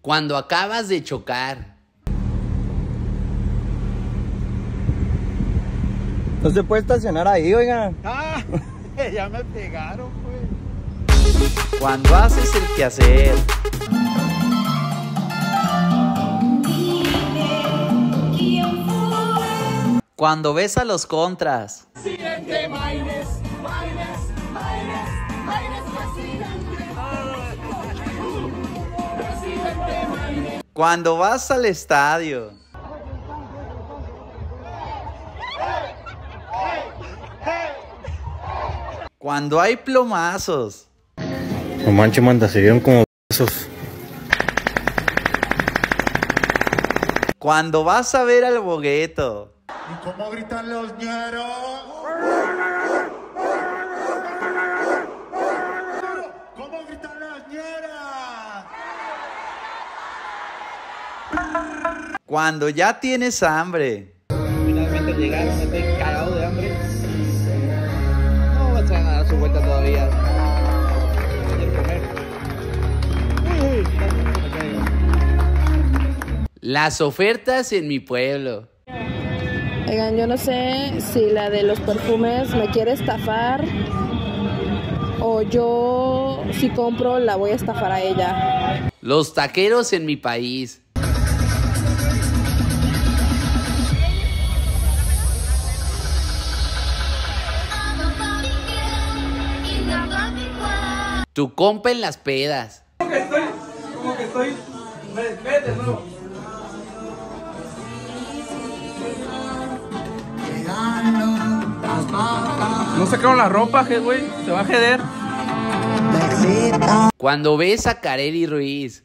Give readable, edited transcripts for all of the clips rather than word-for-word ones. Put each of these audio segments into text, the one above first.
Cuando acabas de chocar. No se puede estacionar ahí, oiga. Ah, ya me pegaron, pues. Cuando haces el quehacer. Cuando ves a los contras. Cuando vas al estadio. Cuando hay plomazos. No manches, manda, se vieron como besos. Cuando vas a ver al bogueto. ¿Y cómo gritan los ñeros? ¿Cómo gritan las ñeras? Cuando ya tienes hambre. Finalmente llegaron, estoy cagado de hambre. No va a dar su vuelta todavía. Quiero comer. Las ofertas en mi pueblo. Oigan, yo no sé si la de los perfumes me quiere estafar o yo, si compro, la voy a estafar a ella. Los taqueros en mi país. Tu compa en las pedas. Como que estoy, vete, no. No sacaron la ropa, güey, se va a jeder. Cuando ves a Kareli Ruiz.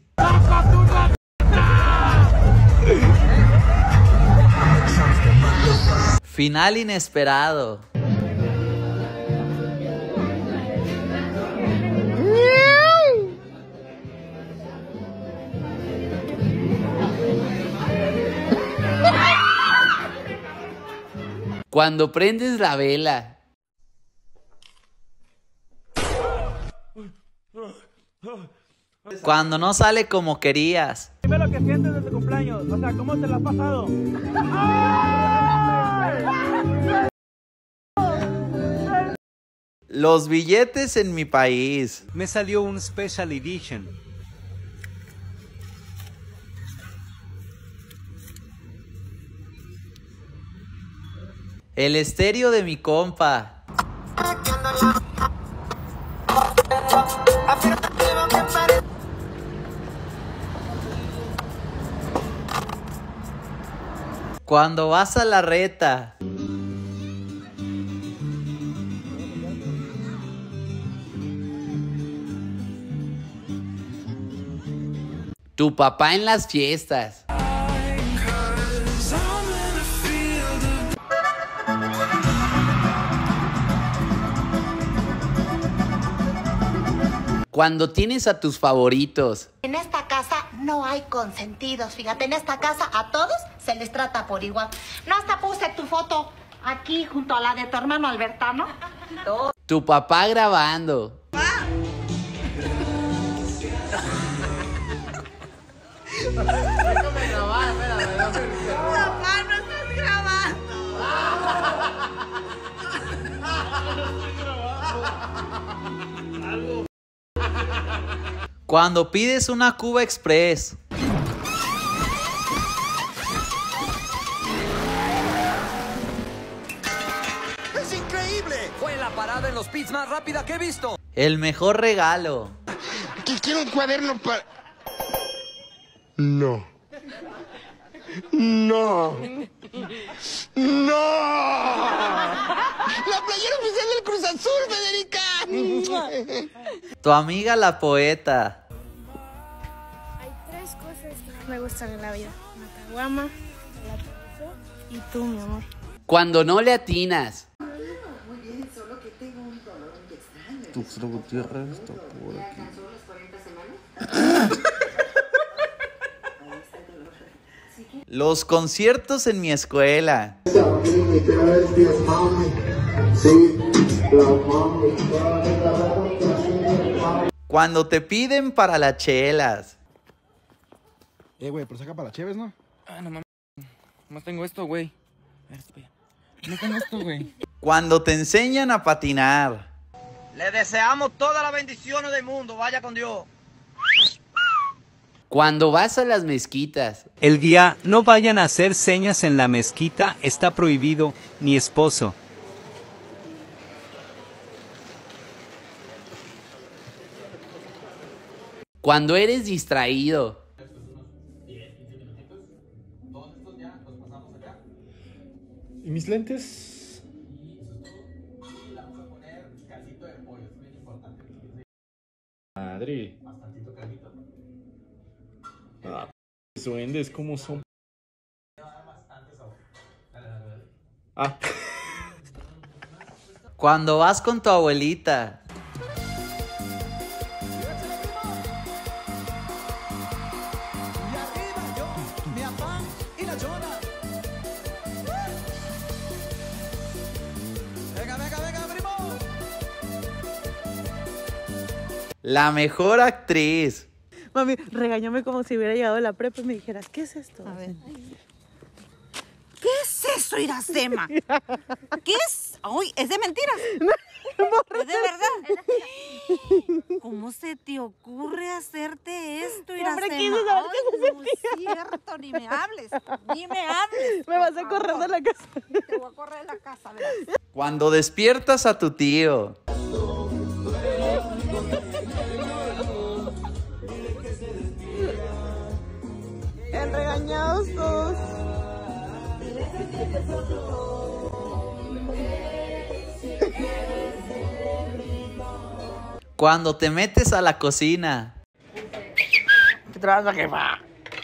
Final inesperado. Cuando prendes la vela. Cuando no sale como querías. Dime lo que sientes de tu cumpleaños, o sea, ¿cómo te la has pasado? Los billetes en mi país. Me salió un Special Edition. El estéreo de mi compa. Cuando vas a la reta. Tu papá en las fiestas. Cuando tienes a tus favoritos. En esta casa no hay consentidos, fíjate, en esta casa a todos se les trata por igual. No, hasta puse tu foto aquí junto a la de tu hermano Albertano. Tu papá grabando. Déjame grabar, espérame. Papá, no estás grabando. Cuando pides una Cuba Express. ¡Es increíble! Fue la parada en los pits más rápida que he visto. El mejor regalo. Quiero un cuaderno para... No. No. No. La playera oficial del Cruz Azul, Federica. Tu amiga la poeta. Hay tres cosas que me gustan en la vida. Una caguama, la televisión y tú, mi amor. Cuando no le atinas. Muy bien, solo que tengo un dolor muy extraño. Tu Gutiérrez está por ¿Ya aquí. alcanzó las 40 semanas? Los conciertos en mi escuela. Cuando te piden para las chelas. Güey, pero saca para la Chévez, ¿no? Ah, no mames. Nomás tengo esto, güey. A ver, no tengo esto, güey. Cuando te enseñan a patinar. Le deseamos todas las bendiciones del mundo. Vaya con Dios. Cuando vas a las mezquitas. El guía, no vayan a hacer señas en la mezquita, está prohibido, ni esposo. Cuando eres distraído. ¿Y mis lentes? Madre. Bastantito caldito. Ah, duendes, ¿cómo son? Ah. Cuando vas con tu abuelita. La mejor actriz. Mami, regáñame como si hubiera llegado a la prepa y me dijeras, ¿qué es esto? A ver. ¿Qué es eso, Iracema? ¿Qué es? ¡Ay, es de mentiras! ¿Es de verdad? ¿Cómo se te ocurre hacerte esto, Iracema? Hombre, quise saber qué se no es cierto, ni me hables, ni me hables. Me vas a correr de la casa. Te voy a correr de la casa, verás. Cuando despiertas a tu tío. Enregañados todos. Cuando te metes a la cocina. ¿Qué tranza, jefa?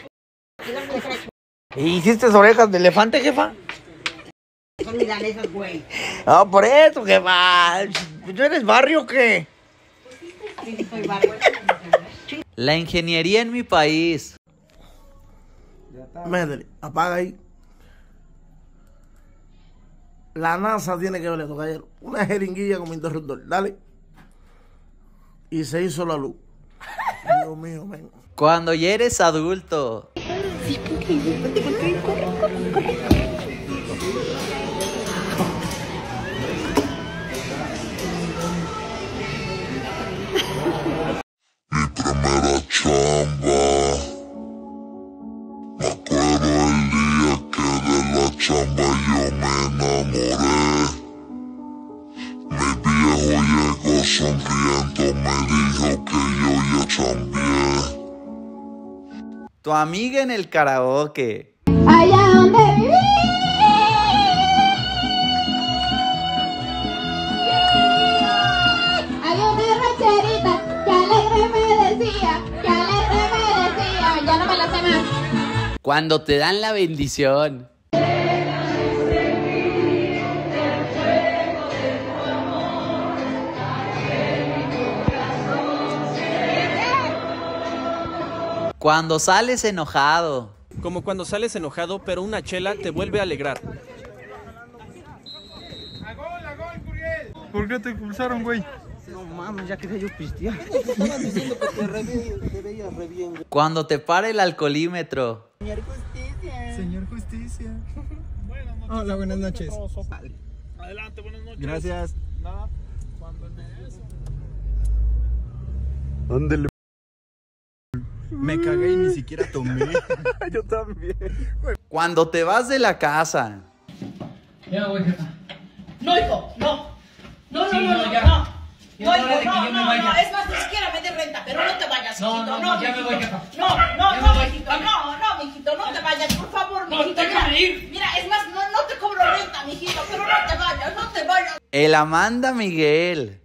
¿Hiciste orejas de elefante, jefa? Son milanesas, güey. No, por eso, jefa. ¿Tú eres barrio o qué? Sí, soy barrio. La ingeniería en mi país. Métele, apaga ahí. La NASA tiene que verle, caballero. Una jeringuilla como interruptor, dale. Y se hizo la luz. Dios mío, men. Cuando ya eres adulto. Mi primera chamba. Me acuerdo el día que de la chamba yo me enamoré. Mi viejo llegó sonriendo, me dijo que yo ya chambié. Tu amiga en el karaoke. Allá donde viví. Había una rancherita que alegre me decía, ya no me la sé más. Cuando te dan la bendición. Cuando sales enojado. Como cuando sales enojado, pero una chela te vuelve a alegrar. ¿Por qué te expulsaron, güey? No mames, ya quería yo pistear. Te estaban diciendo que te veías re bien. Cuando te para el alcoholímetro. Señor Justicia. Señor Justicia. Hola, buenas noches. Adelante, buenas noches. Gracias. Nada. Cuando en eso. Ándele. Me cagué y ni siquiera tomé. Yo también. Cuando te vas de la casa. Ya, güey, jefa. No, hijo, no. No, Sí, no, no, no, ya. no. Ya No, es hora hijo, de que yo me no, vaya. no, es más, ni siquiera me des renta, pero no te vayas, No, hijito, no, ya me voy, mijito. jefa. No, Ya no, me no, voy. mijito, no, mijito, no te vayas, por favor, No, mijito. déjame ir. Mira, es más, no te cobro renta, mijito, pero no te vayas, no te vayas. El Amanda Miguel.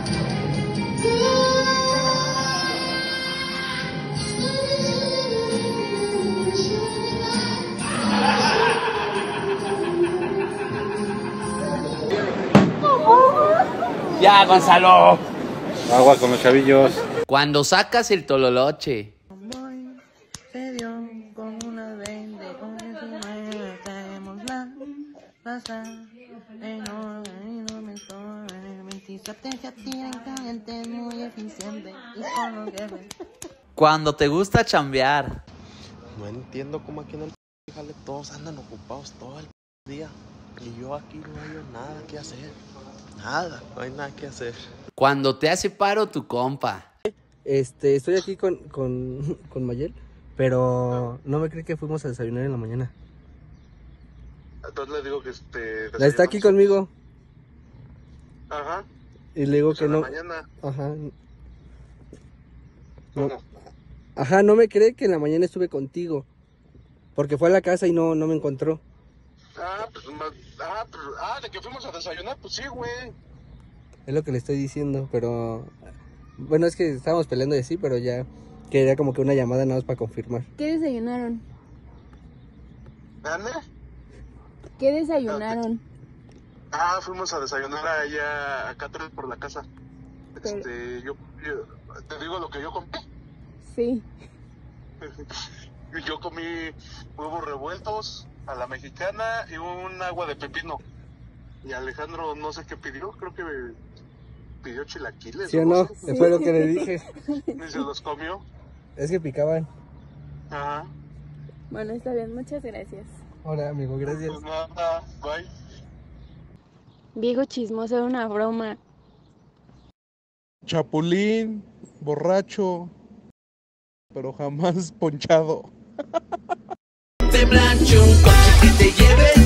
Ya, Gonzalo. Agua con los chavillos. Cuando sacas el tololoche. Se dio con una 20, con eso hacemos la pasa. No me sobra, mentiza, te tienen caliente, muy eficiente. Y con lo que Cuando te gusta chambear. No entiendo cómo aquí en el jale todos andan ocupados todo el día. Y yo aquí no hay nada que hacer. Nada, no hay nada que hacer. Cuando te hace paro tu compa. Estoy aquí con Mayel, pero no me cree que fuimos a desayunar en la mañana. Entonces le digo que Está aquí conmigo. Ajá. Y le digo Pues que en no. la mañana. Ajá. ¿Cómo? No. Ajá, no me cree que en la mañana estuve contigo. Porque fue a la casa y no me encontró. De que fuimos a desayunar, pues sí, güey. Es lo que le estoy diciendo, pero... Bueno, es que estábamos peleando y así, pero ya quería como que una llamada nada más para confirmar. ¿Qué desayunaron? ¿Dónde? ¿Qué desayunaron? Fuimos a desayunar allá, acá atrás por la casa. Yo te digo lo que yo comí. Sí. Yo comí huevos revueltos a la mexicana y un agua de pepino. Y Alejandro no sé qué pidió, creo que pidió chilaquiles. ¿Sí o no? Sí. Fue lo que le dije. Y se los comió. Es que picaban. Ajá. Bueno, está bien, muchas gracias. Hola, amigo, gracias. Pues nada, bye. Viejo chismoso, era una broma. Chapulín, borracho, pero jamás ponchado. Te plancho un coche que te lleve